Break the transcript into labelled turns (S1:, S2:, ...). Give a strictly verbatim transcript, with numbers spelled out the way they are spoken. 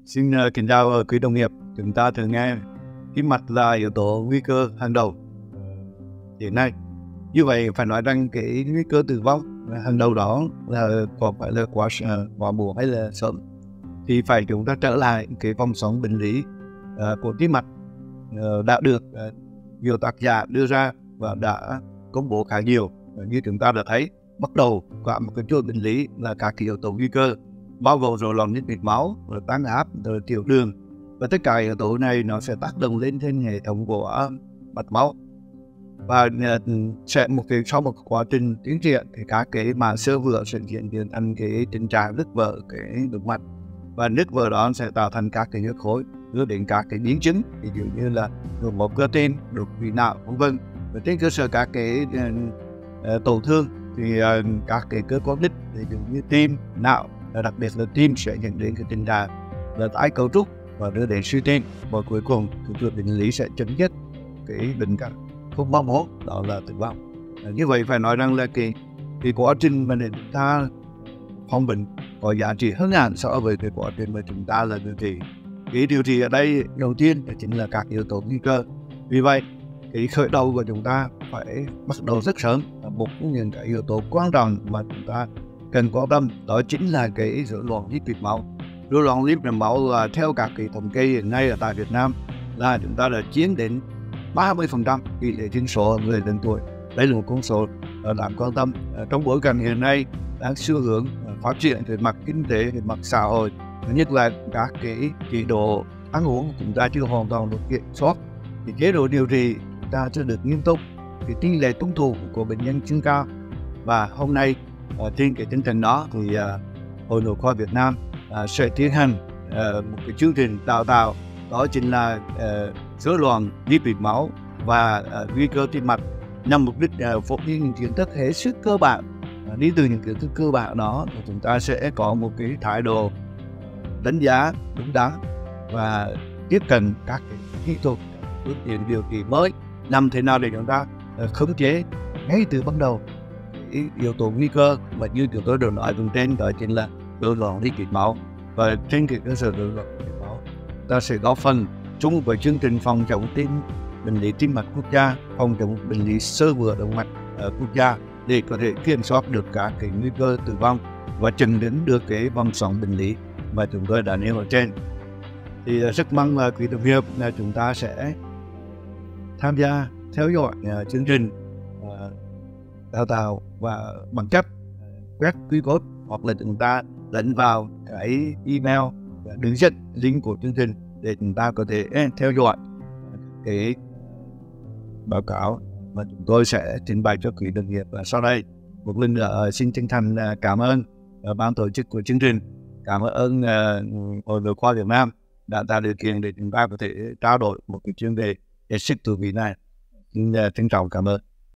S1: Xin uh, kính chào uh, quý đồng nghiệp. Chúng ta thường nghe tim mạch là yếu tố nguy cơ hàng đầu hiện nay. Như vậy phải nói rằng cái nguy cơ tử vong hàng đầu đó là có phải là quá quá muộn hay là sớm, thì phải chúng ta trở lại cái vòng sống bệnh lý uh, của tim mạch uh, đã được uh, nhiều tác giả đưa ra và đã công bố khá nhiều. Uh, như chúng ta đã thấy, bắt đầu qua một cái chuỗi bệnh lý là các cái yếu tố nguy cơ, bao gồm rối loạn lipid máu, rồi tăng áp, rồi tiểu đường, và tất cả yếu tố này nó sẽ tác động lên trên hệ thống của mạch máu, và sẽ một cái sau một quá trình tiến triển thì các cái mảng xơ vữa sẽ diễn biến thành cái tình trạng nứt vỡ cái động mạch, và nứt vỡ đó sẽ tạo thành các cái huyết khối, đưa đến các cái biến chứng ví dụ như là nhồi máu cơ tim, đột quỵ não, vân vân. Và trên cơ sở các cái uh, tổn thương thì uh, các cái cơ quan đích ví dụ như tim, não, đặc biệt là tim sẽ dẫn đến cái tình trạng là tái cấu trúc và đưa đến suy tim, và cuối cùng cái chuỗi bệnh lý sẽ chấm dứt cái bệnh cảnh không mong muốn, đó là tử vong. À, như vậy phải nói rằng là cái cái quá trình mà để chúng ta phòng bệnh có giá trị hơn hẳn so với cái quá trình mà chúng ta là điều trị. Cái điều trị ở đây đầu tiên chính là các yếu tố nguy cơ. Vì vậy cái khởi đầu của chúng ta phải bắt đầu rất sớm. Một trong những cái yếu tố quan trọng mà chúng ta cần quan tâm đó chính là cái rối loạn lipid máu. Rối loạn lipid máu là theo các cái thống kê hiện nay ở tại Việt Nam là chúng ta đã chiếm đến ba mươi phần trăm tỷ lệ dân số người lớn tuổi. Đây là một con số đáng quan tâm trong bối cảnh hiện nay đang xu hướng phát triển về mặt kinh tế, về mặt xã hội, nhất là các cái chế độ ăn uống chúng ta chưa hoàn toàn được kiểm soát, thì chế độ điều trị chúng ta chưa được nghiêm túc, thì tỷ lệ tuân thủ của bệnh nhân chưa cao. Và hôm nay trên cái tinh thần đó thì Hội Nội khoa Việt Nam sẽ tiến hành một cái chương trình đào tạo, đó chính là rối loạn lipid máu và uh, nguy cơ tim mạch, nhằm mục đích uh, phổ biến những kiến thức hết sức cơ bản. Uh, đi từ những kiến thức cơ bản đó thì chúng ta sẽ có một cái thái độ đánh giá đúng đắn và tiếp cận các cái kỹ thuật phương tiện điều trị mới, làm thế nào để chúng ta uh, khống chế ngay từ ban đầu cái yếu tố nguy cơ mà như chúng tôi đã nói bên trên, đó chính là rối loạn lipid máu. Và trên cái cơ sở rối loạn lipid máu, ta sẽ góp phần chung với chương trình phòng chống tim bệnh lý tim mạch quốc gia, phòng chống bệnh lý xơ vữa động mạch ở quốc gia, để có thể kiểm soát được các cái nguy cơ tử vong và chấm dứt được cái vòng xoắn bệnh lý mà chúng tôi đã nêu ở trên. Thì rất mong là quý đồng nghiệp là chúng ta sẽ tham gia theo dõi uh, chương trình uh, đào tạo và bằng cách uh, quét quy code, hoặc là chúng ta đánh vào cái email đường dẫn link của chương trình để chúng ta có thể eh, theo dõi cái báo cáo mà chúng tôi sẽ trình bày cho quý đồng nghiệp. Và sau đây một lần nữa xin chân thành cảm ơn uh, ban tổ chức của chương trình, cảm ơn uh, Hội Nội khoa Việt Nam đã tạo điều kiện để chúng ta có thể trao đổi một cái chuyên đề hết sức thú vị này. Xin uh, trân trọng cảm ơn.